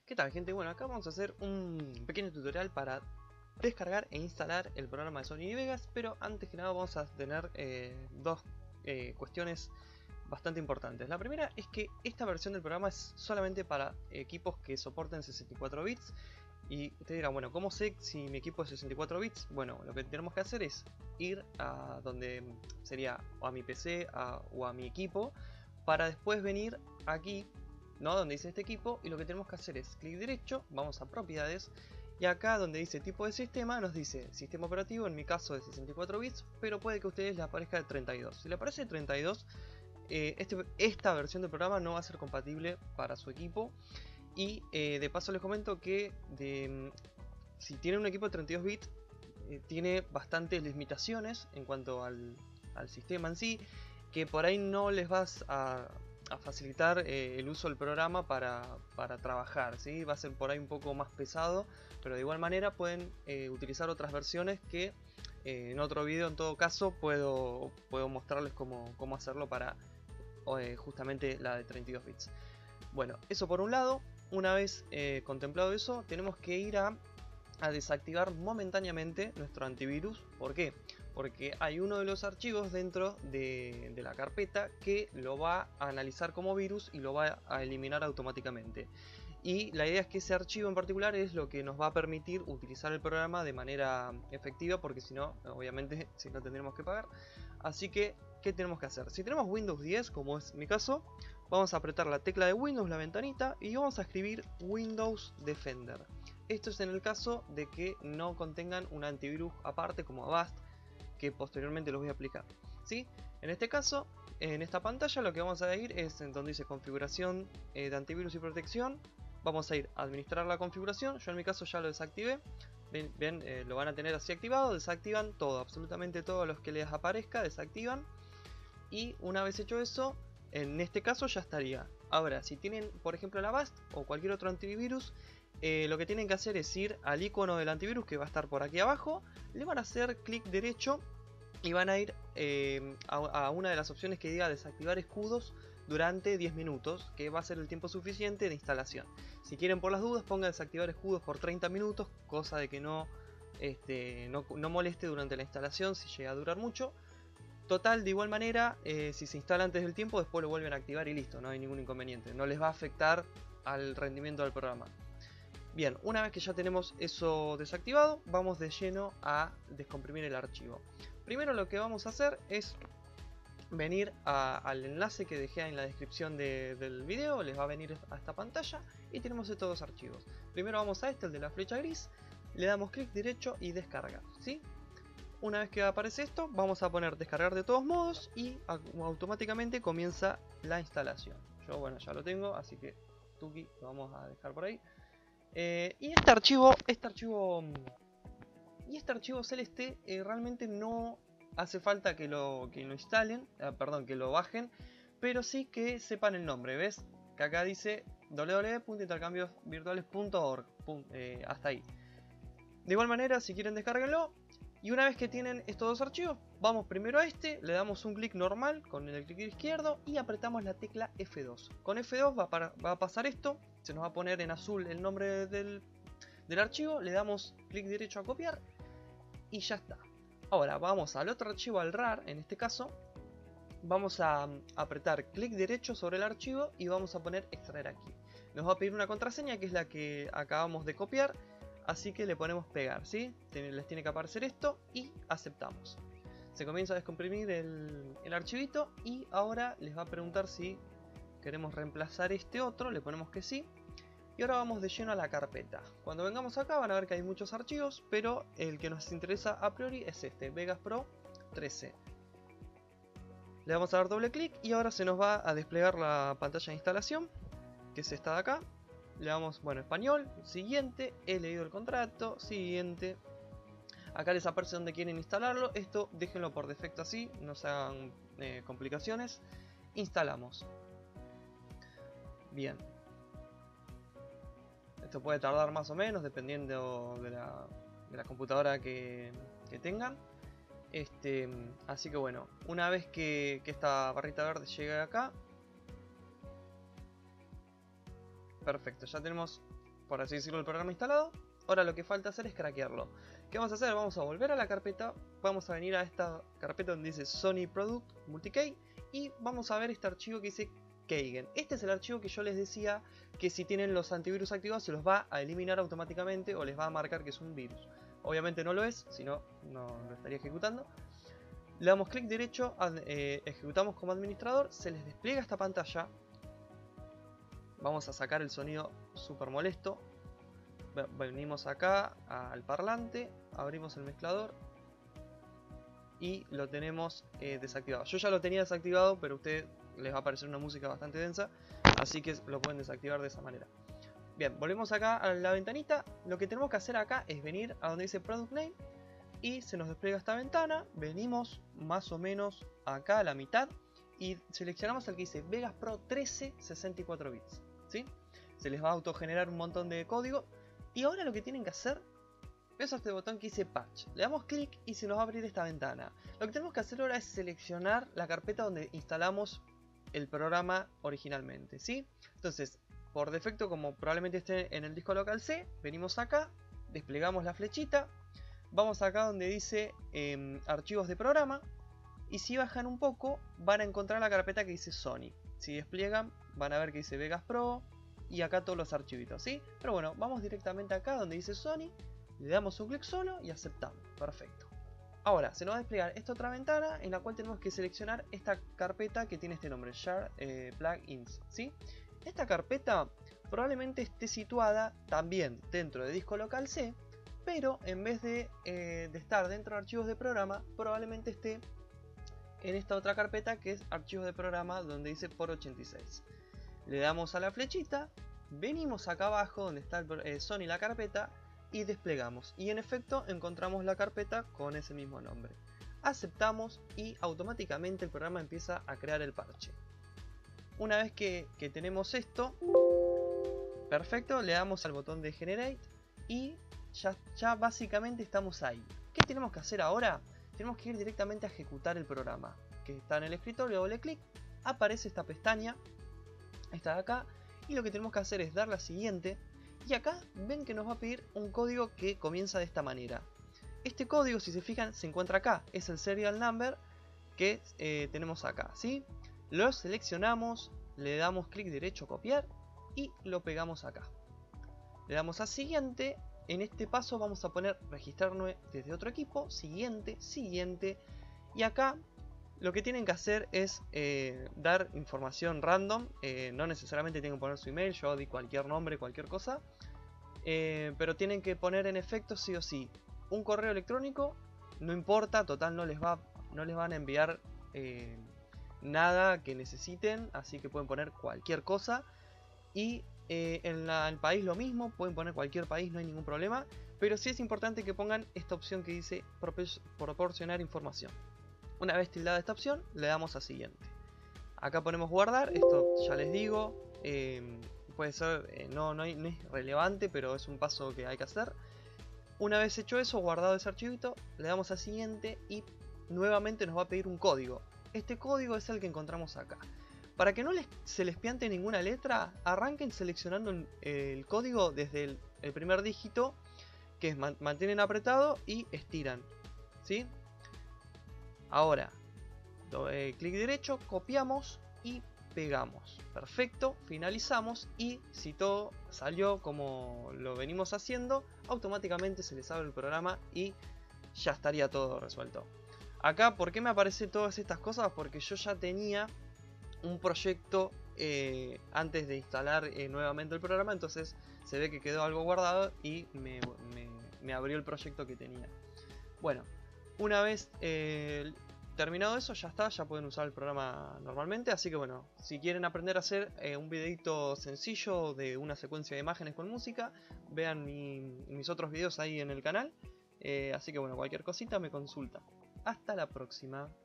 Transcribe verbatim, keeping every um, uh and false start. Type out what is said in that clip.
¿Qué tal, gente? Bueno, acá vamos a hacer un pequeño tutorial para descargar e instalar el programa de Sony Vegas, pero antes que nada vamos a tener eh, dos eh, cuestiones bastante importantes. La primera es que esta versión del programa es solamente para equipos que soporten sesenta y cuatro bits. Y ustedes dirán, bueno, ¿cómo sé si mi equipo es sesenta y cuatro bits? Bueno, lo que tenemos que hacer es ir a donde sería o a mi P C a, o a mi equipo, para después venir aquí, ¿no? Donde dice este equipo, y lo que tenemos que hacer es clic derecho, vamos a propiedades, y acá donde dice tipo de sistema nos dice sistema operativo, en mi caso de sesenta y cuatro bits, pero puede que a ustedes les aparezca de treinta y dos. Si le aparece treinta y dos, eh, este, esta versión del programa no va a ser compatible para su equipo. Y eh, de paso les comento que de, si tienen un equipo de treinta y dos bits, eh, tiene bastantes limitaciones en cuanto al, al sistema en sí, que por ahí no les vas a, a facilitar eh, el uso del programa para, para trabajar, ¿sí? Va a ser por ahí un poco más pesado, pero de igual manera pueden eh, utilizar otras versiones que eh, en otro video en todo caso puedo, puedo mostrarles cómo, cómo hacerlo para eh, justamente la de treinta y dos bits. Bueno, eso por un lado. Una vez eh, contemplado eso, tenemos que ir a, a desactivar momentáneamente nuestro antivirus. ¿Por qué? Porque hay uno de los archivos dentro de, de la carpeta que lo va a analizar como virus y lo va a eliminar automáticamente. Y la idea es que ese archivo en particular es lo que nos va a permitir utilizar el programa de manera efectiva, porque si no, obviamente, si no tendremos que pagar. Así que, ¿qué tenemos que hacer? Si tenemos Windows diez, como es mi caso, vamos a apretar la tecla de Windows, la ventanita, y vamos a escribir Windows Defender. Esto es en el caso de que no contengan un antivirus aparte como Avast, que posteriormente los voy a aplicar, ¿sí? En este caso, en esta pantalla lo que vamos a ir es en donde dice configuración eh, de antivirus y protección. Vamos a ir a administrar la configuración. Yo en mi caso ya lo desactivé. Bien, bien eh, lo van a tener así activado. Desactivan todo, absolutamente todos los que les aparezca, desactivan. Y una vez hecho eso, en este caso ya estaría. Ahora, si tienen por ejemplo el Avast o cualquier otro antivirus, eh, lo que tienen que hacer es ir al icono del antivirus que va a estar por aquí abajo. Le van a hacer clic derecho y van a ir eh, a, a una de las opciones que diga desactivar escudos durante diez minutos, que va a ser el tiempo suficiente de instalación. Si quieren por las dudas pongan desactivar escudos por treinta minutos, cosa de que no, este, no, no moleste durante la instalación si llega a durar mucho. Total, de igual manera, eh, si se instala antes del tiempo, después lo vuelven a activar y listo, no hay ningún inconveniente. No les va a afectar al rendimiento del programa. Bien, una vez que ya tenemos eso desactivado, vamos de lleno a descomprimir el archivo. Primero lo que vamos a hacer es venir a, al enlace que dejé en la descripción de, del video, les va a venir a esta pantalla y tenemos estos dos archivos. Primero vamos a este, el de la flecha gris, le damos clic derecho y descargar, ¿sí? Una vez que aparece esto, vamos a poner descargar de todos modos y automáticamente comienza la instalación. Yo, bueno, ya lo tengo, así que tuki, lo vamos a dejar por ahí. Eh, y este archivo, este archivo, y este archivo celeste eh, realmente no hace falta que lo, que lo instalen, eh, perdón, que lo bajen, pero sí que sepan el nombre. ¿Ves? Que acá dice w w w punto intercambios virtuales punto org, eh, hasta ahí. De igual manera, si quieren descárguenlo. Y una vez que tienen estos dos archivos, vamos primero a este, le damos un clic normal con el clic izquierdo y apretamos la tecla F dos. Con F dos va a, para, va a pasar esto, se nos va a poner en azul el nombre del, del archivo, le damos clic derecho a copiar y ya está. Ahora vamos al otro archivo, al RAR, en este caso, vamos a apretar clic derecho sobre el archivo y vamos a poner extraer aquí. Nos va a pedir una contraseña que es la que acabamos de copiar. Así que le ponemos pegar, ¿sí? Les tiene que aparecer esto y aceptamos. Se comienza a descomprimir el, el archivito y ahora les va a preguntar si queremos reemplazar este otro, le ponemos que sí. Y ahora vamos de lleno a la carpeta. Cuando vengamos acá van a ver que hay muchos archivos, pero el que nos interesa a priori es este, Vegas Pro trece. Le vamos a dar doble clic y ahora se nos va a desplegar la pantalla de instalación, que es esta de acá. Le damos, bueno, español, siguiente, he leído el contrato, siguiente. Acá les aparece donde quieren instalarlo. Esto déjenlo por defecto así, no se hagan eh, complicaciones. Instalamos. Bien. Esto puede tardar más o menos dependiendo de la, de la computadora que, que tengan. Este, así que bueno, una vez que, que esta barrita verde llegue acá. Perfecto, ya tenemos por así decirlo, el programa instalado. Ahora lo que falta hacer es craquearlo. ¿Qué vamos a hacer? Vamos a volver a la carpeta, vamos a venir a esta carpeta donde dice Sony Product Multi-Key y vamos a ver este archivo que dice Keygen. Este es el archivo que yo les decía que si tienen los antivirus activados se los va a eliminar automáticamente o les va a marcar que es un virus. Obviamente no lo es, si no, no lo estaría ejecutando. Le damos clic derecho, eh, ejecutamos como administrador, se les despliega esta pantalla. Vamos a sacar el sonido súper molesto. Venimos acá al parlante, abrimos el mezclador y lo tenemos eh, desactivado. Yo ya lo tenía desactivado, pero a ustedes les va a aparecer una música bastante densa, así que lo pueden desactivar de esa manera. Bien, volvemos acá a la ventanita. Lo que tenemos que hacer acá es venir a donde dice Product Name y se nos despliega esta ventana. Venimos más o menos acá a la mitad y seleccionamos el que dice Vegas Pro trece sesenta y cuatro bits, ¿sí? Se les va a autogenerar un montón de código. Y ahora lo que tienen que hacer es este botón que dice Patch. Le damos clic y se nos va a abrir esta ventana. Lo que tenemos que hacer ahora es seleccionar la carpeta donde instalamos el programa originalmente, ¿sí? Entonces, por defecto, como probablemente esté en el disco local C, venimos acá, desplegamos la flechita, vamos acá donde dice eh, archivos de programa, y si bajan un poco van a encontrar la carpeta que dice Sony. Si despliegan van a ver que dice Vegas Pro y acá todos los archivitos, ¿sí? Pero bueno, vamos directamente acá donde dice Sony, le damos un clic solo y aceptamos. Perfecto. Ahora se nos va a desplegar esta otra ventana en la cual tenemos que seleccionar esta carpeta que tiene este nombre, Share eh, Plugins, ¿sí? Esta carpeta probablemente esté situada también dentro de disco local C, pero en vez de, eh, de estar dentro de archivos de programa, probablemente esté en esta otra carpeta que es archivos de programa donde dice por ochenta y seis. Le damos a la flechita, venimos acá abajo donde está el, eh, Sony la carpeta y desplegamos. Y en efecto encontramos la carpeta con ese mismo nombre. Aceptamos y automáticamente el programa empieza a crear el parche. Una vez que, que tenemos esto, perfecto, le damos al botón de Generate y ya, ya básicamente estamos ahí. ¿Qué tenemos que hacer ahora? Tenemos que ir directamente a ejecutar el programa. Que está en el escritorio, doble clic, aparece esta pestaña. Esta de acá, y lo que tenemos que hacer es dar la siguiente y acá ven que nos va a pedir un código que comienza de esta manera. Este código, si se fijan, se encuentra acá, es el serial number que eh, tenemos acá, ¿sí? Lo seleccionamos, le damos clic derecho copiar y lo pegamos acá. Le damos a siguiente. En este paso vamos a poner registrarnos desde otro equipo, siguiente, siguiente, y acá lo que tienen que hacer es eh, dar información random, eh, no necesariamente tienen que poner su email, yo di cualquier nombre, cualquier cosa, eh, pero tienen que poner en efecto sí o sí un correo electrónico, no importa, total no les, va, no les van a enviar eh, nada que necesiten, así que pueden poner cualquier cosa, y eh, en la, el país lo mismo, pueden poner cualquier país, no hay ningún problema, pero sí es importante que pongan esta opción que dice proporcionar información. Una vez tildada esta opción, le damos a siguiente. Acá ponemos guardar, esto ya les digo, eh, puede ser, eh, no, no, hay, no es relevante, pero es un paso que hay que hacer. Una vez hecho eso, guardado ese archivito, le damos a siguiente y nuevamente nos va a pedir un código. Este código es el que encontramos acá. Para que no les, se les piante ninguna letra, arranquen seleccionando el, el código desde el, el primer dígito, que es man, mantienen apretado y estiran, ¿sí? Ahora, doble clic derecho, copiamos y pegamos. Perfecto, finalizamos y si todo salió como lo venimos haciendo, automáticamente se les abre el programa y ya estaría todo resuelto. Acá, ¿por qué me aparecen todas estas cosas? Porque yo ya tenía un proyecto eh, antes de instalar eh, nuevamente el programa, entonces se ve que quedó algo guardado y me, me, me abrió el proyecto que tenía. Bueno, una vez eh, terminado eso, ya está, ya pueden usar el programa normalmente. Así que bueno, si quieren aprender a hacer eh, un videito sencillo de una secuencia de imágenes con música, vean mi, mis otros videos ahí en el canal. Eh, así que bueno, cualquier cosita me consulta. Hasta la próxima.